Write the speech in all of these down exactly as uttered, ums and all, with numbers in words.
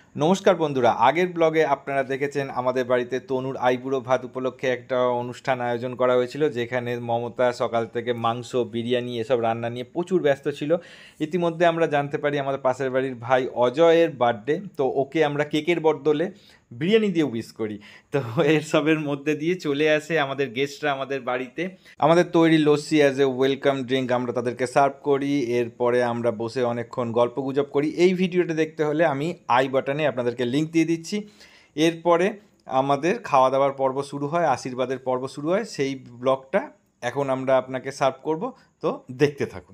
নমস্কার বন্ধুরা, আগের ব্লগে আপনারা দেখেছেন আমাদের বাড়িতে তনুর আইবুড়ো ভাত উপলক্ষে একটা অনুষ্ঠান আয়োজন করা হয়েছিল, যেখানে মমতা সকাল থেকে মাংস, বিরিয়ানি এসব রান্না নিয়ে প্রচুর ব্যস্ত ছিল। ইতিমধ্যে আমরা জানতে পারি আমাদের পাশের বাড়ির ভাই অজয়ের বার্থডে, তো ওকে আমরা কেকের বদলে বিরিয়ানি দিয়ে উইশ করি। তো এসবের মধ্যে দিয়ে চলে আসে আমাদের গেস্টরা আমাদের বাড়িতে। আমাদের তৈরি lassi as a welcome drink আমরা তাদেরকে সার্ভ করি। এরপরে আমরা বসে অনেকক্ষণ গল্প গুজব করি। এই ভিডিওটা দেখতে হলে আমি আই বাটনে আপনাদেরকে লিঙ্ক দিয়ে দিচ্ছি। এরপরে আমাদের খাওয়া দাওয়ার পর্ব শুরু হয়, আশীর্বাদের পর্ব শুরু হয়। সেই ব্লগটা এখন আমরা আপনাকে সার্ভ করব, তো দেখতে থাকুন।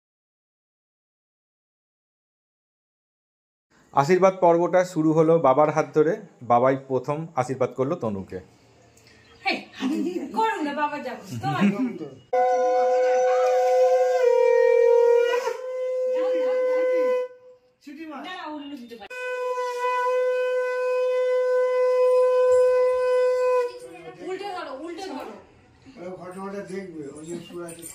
আশীর্বাদ পর্বটা শুরু হলো বাবার হাত ধরে। বাবাই প্রথম আশীর্বাদ করলো তনুকে। ঘটনাটা দেখবে ওই যে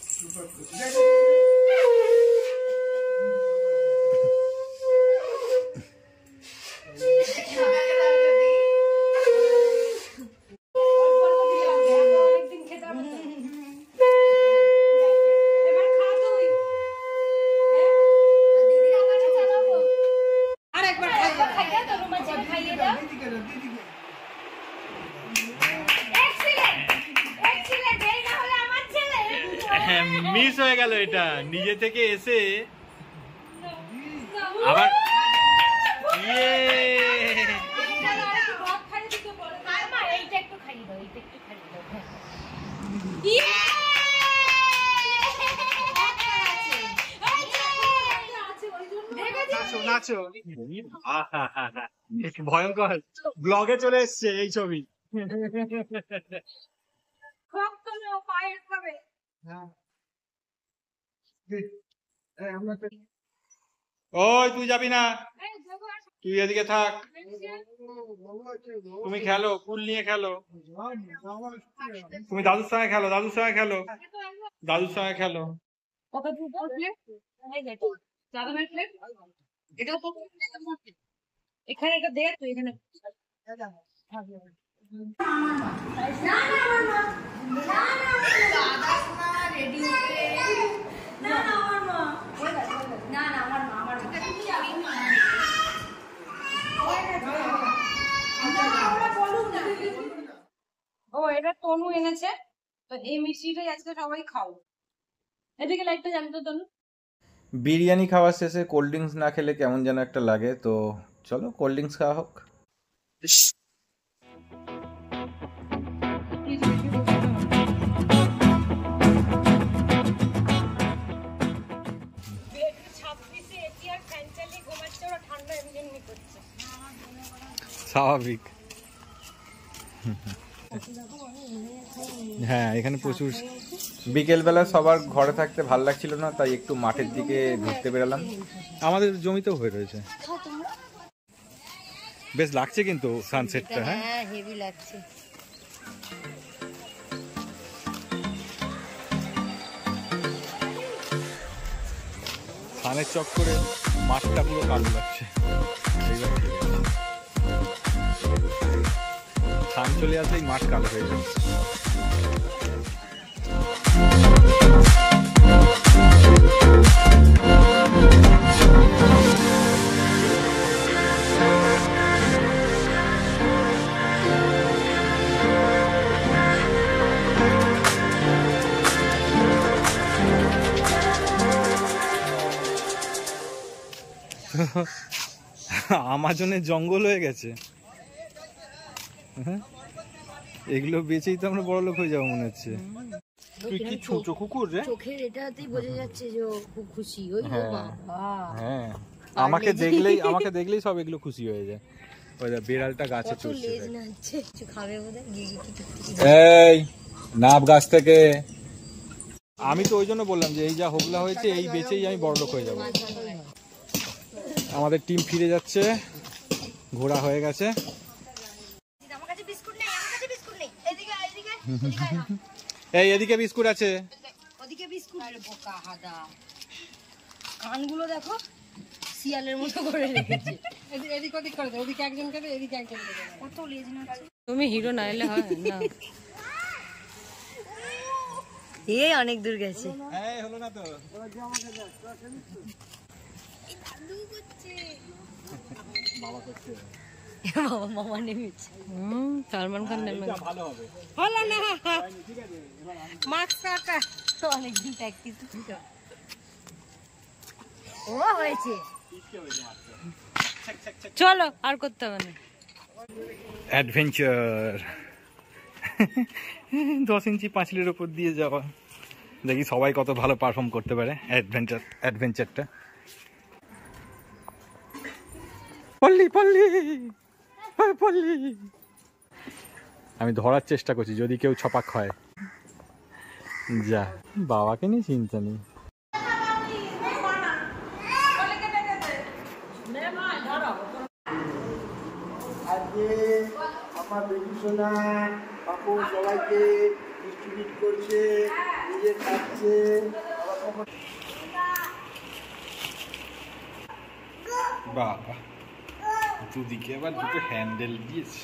মিস হয়ে গেল, এটা নিজে থেকে এসে আবার ভয়ঙ্কর ব্লগে চলে এসছে এই ছবি। ওই তুই যাবি না, তুই এদিকে থাক, তুমি খেলো, কুল নিয়ে খেলো, তুমি দাদুর সঙ্গে খেলো, দাদুর সঙ্গে খেলো, দাদুর সঙ্গে খেলো। এখানে এটা দে, তুই এখানে ও এটা তনু এনেছে, তো এই মিষ্টিটাই আজকে সবাই খাও। এদিকে লাইটটা জানতো তনু। বিরিয়ানি খাওয়ার শেষে কোল্ড ড্রিঙ্কস না খেলে কেমন যেন একটা লাগে, তো চলো কোল্ড ড্রিঙ্কস খাওয়া হোক। স্বাভাবিক। হ্যাঁ, এখানে প্রচুর। বিকেলবেলা সবার ঘরে থাকতে ভালো লাগছিল না, তাই একটু মাঠের দিকে ঘুরতে বেরালাম। আমাদের জমিতেও হয়ে রয়েছে, বেশ লাগছে কিন্তু সানসেটটা। হ্যাঁ, হেভি লাগছে। সানের চক্করে মাঠটা পুরো কালো লাগছে। সান চলে আসলেই মাঠ কালো হয়ে যায়। আমাজনের জঙ্গল হয়ে গেছে। এগুলো বেচেই তো আমরা বড় লোক হয়ে যাবো মনে হচ্ছে। তুই কি ছোট কুকুর রে? চোখের এটাতেই বোঝা যাচ্ছে যে খুব খুশি। ওই বাবা, হ্যাঁ, আমাকে দেখলেই আমাকে দেখলেই সব এগুলো খুশি হয়ে যায়। ওই বিড়ালটা গাছে চড়ছে। কিছু খাবে বোধহয়। এই নাব গাছ থেকে। আমি তো ওই জন্য বললাম যে এই যা হোগলা হয়েছে এই বেচেই আমি বড় লোক হয়ে যাবো। আমাদের টিম ফিরে যাচ্ছে, ঘোরা হয়ে গেছে। এই এদিকে বিস্কুট আছে, ওদিকে বিস্কুট। আরে বোকা হাদা, কানগুলো দেখো শিয়ালের মতো করে রেখেছে। এদিক ওদিক করে দে, ওদিকে একজনকে দে, এদিকে একজনকে দে। কত লেজ না তুমি হিরো না এলে হয় না। এই অনেক দূর গেছে। এই হলো না তো। বাবা করছে। বাবা মামা নেমেছে। হুম সালমান খান নেমে এটা ভালো হবে। হলো না। ঠিক আছে এবার আমি মাস্ক কাটা তো অনেক দিন প্র্যাকটিস ছিল। ও হয়েছে। কি হয়েছে মাত্র। চলো আর করতে হবে না। অ্যাডভেঞ্চার দশ ইঞ্চি পাঁচিলের ওপর দিয়ে যাওয়া, দেখি সবাই কত ভালো পারফর্ম করতে পারে অ্যাডভেঞ্চার অ্যাডভেঞ্চারটা। পল্লি পল্লি পল্লি, আমি ধরার চেষ্টা করছি যদি কেউ ছপাক হয়। যা বাবাকে নিয়ে চিন্তা নেই। আজকে আমার বেবি সোনা পাপু সবাইকে ডিস্ট্রিবিউট করছে, নিজে খাচ্ছে। বাবা দুদিকে আবার দুটো হ্যান্ডেল দিয়েছে।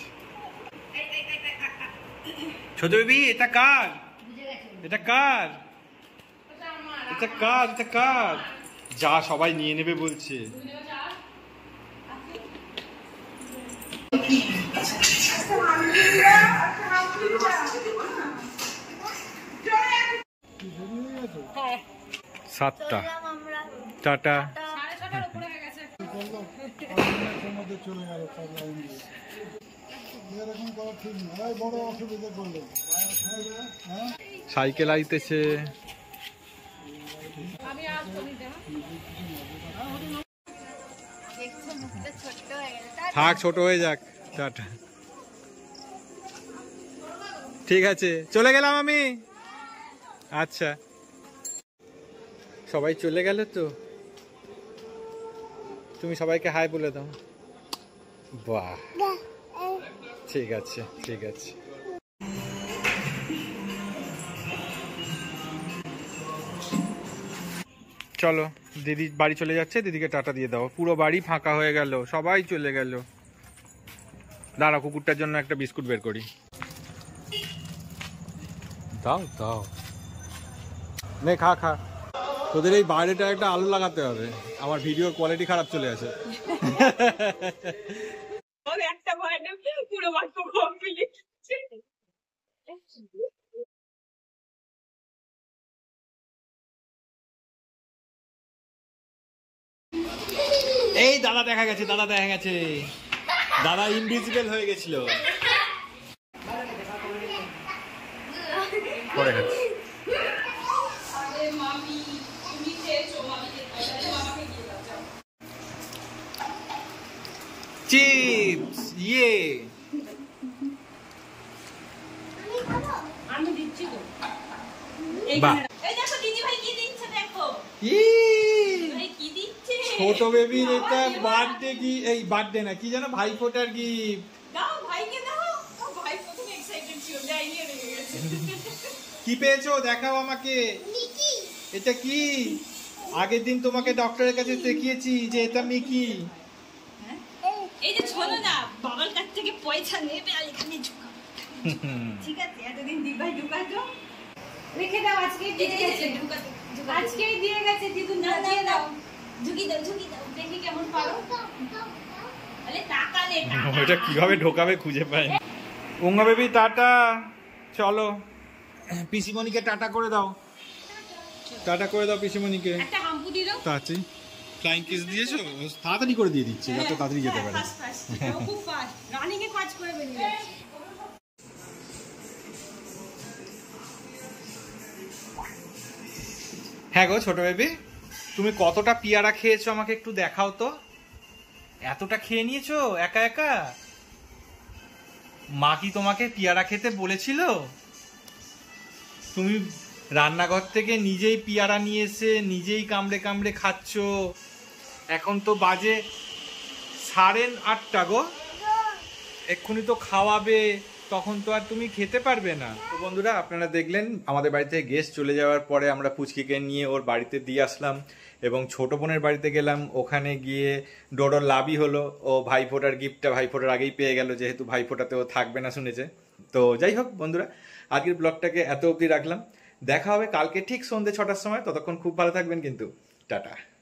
ছোট বেবি এটা কার? এটা কার? এটা কার? এটা কার? যা সবাই নিয়ে নেবে বলছে। সাতটা টাটা। চলে গেল সব লাইন দিয়ে। এরকম করা ঠিক নয়, বড় অসুবিধা করলো। সাইকেল আইতেছে। থাক ছোট হয়ে যাক, টাটা। ঠিক আছে চলে গেলাম আমি। আচ্ছা সবাই চলে গেল তো, তুমি সবাইকে হাই বলে দাও। বাহ ঠিক আছে ঠিক আছে। চলো দিদি বাড়ি চলে যাচ্ছে, দিদিকে টাটা দিয়ে দাও। পুরো বাড়ি ফাঁকা হয়ে গেল, সবাই চলে গেল। দাঁড়া কুকুরটার জন্য একটা বিস্কুট বের করি। দাও দাও নে খা খা। তোদের এই বাইরেটা একটা আলো লাগাতে হবে, আমার ভিডিওর কোয়ালিটি খারাপ চলে আসে। এই দাদা দেখা গেছে, দাদা দেখা গেছে, দাদা ইনভিজিবল হয়ে গেছিল। পরে গেছে। চিপস ইয়ে আমি দিচ্ছি তো। বাহ এই দেখো দিদি ভাই কি দিচ্ছে দেখো। ই ভাই কি দিচ্ছে? ছোট বেবির এটা বার্থডে কি, এই বার্থডে না কি জানো, ভাই ফোটার গিফট। দাও ভাইকে দাও। ও ভাই প্রথমে এক্সাইটেড ছিল, যাই নিয়ে রেখে গেছে। কি পেয়েছো দেখাও আমাকে। এটা কি? আগের দিন তোমাকে ডক্টরের কাছে দেখিয়েছি যে এটা মিকি। এই যে শোনো না, বাবার কাছ থেকে পয়সা নেবে আর এখানে ঝুঁকা। ঠিক আছে এতদিন দিবাই ঢুকাতো, রেখে দাও। আজকে দিয়ে গেছে, আজকেই দিয়ে গেছে। দিদু না দিয়ে দাও, ঝুঁকি দাও ঝুঁকি দাও, দেখি কেমন পারো। আরে টাকা দে টাকা। ওটা কিভাবে ঢোকাবে খুঁজে পাই। উঙ্গা বেবি টাটা, চলো পিসিমণিকে টাটা করে দাও। টাটা করে দাও পিসিমণিকে। একটা হাম্পু দিয়ে দাও। তাড়াতাড়ি ফ্লাইং কিস দিয়েছো, তাড়াতাড়ি করে দিয়ে দিচ্ছে যাতে তাড়াতাড়ি যেতে পারে। ফাস্ট ফাস্ট খুব ফাস্ট রানিং এ কাজ করে বেরিয়ে যাচ্ছে। হ্যাঁ গো ছোট বেবি, তুমি কতটা পিয়ারা খেয়েছো আমাকে একটু দেখাও তো। এতটা খেয়ে নিয়েছো একা একা? মা কি তোমাকে পিয়ারা খেতে বলেছিল? তুমি রান্নাঘর থেকে নিজেই পিয়ারা নিয়ে এসে নিজেই কামড়ে কামড়ে খাচ্ছো। এখন তো বাজে সাড়ে আটটা গো, এক্ষুনি তো খাওয়াবে, তখন তো আর তুমি খেতে পারবে না। তো বন্ধুরা আপনারা দেখলেন আমাদের বাড়িতে গেস্ট চলে যাওয়ার পরে আমরা পুচকিকে নিয়ে ওর বাড়িতে দিয়ে আসলাম এবং ছোট বোনের বাড়িতে গেলাম। ওখানে গিয়ে ডোডোর লাভই হলো, ও ভাইফোঁটার গিফটটা ভাইফোঁটার আগেই পেয়ে গেল, যেহেতু ভাইফোঁটাতে ও থাকবে না শুনেছে। তো যাই হোক বন্ধুরা, আজকের ব্লগটাকে এত অবধি রাখলাম। দেখা হবে কালকে ঠিক সন্ধ্যে ছটার সময়। ততক্ষণ খুব ভালো থাকবেন কিন্তু। টাটা।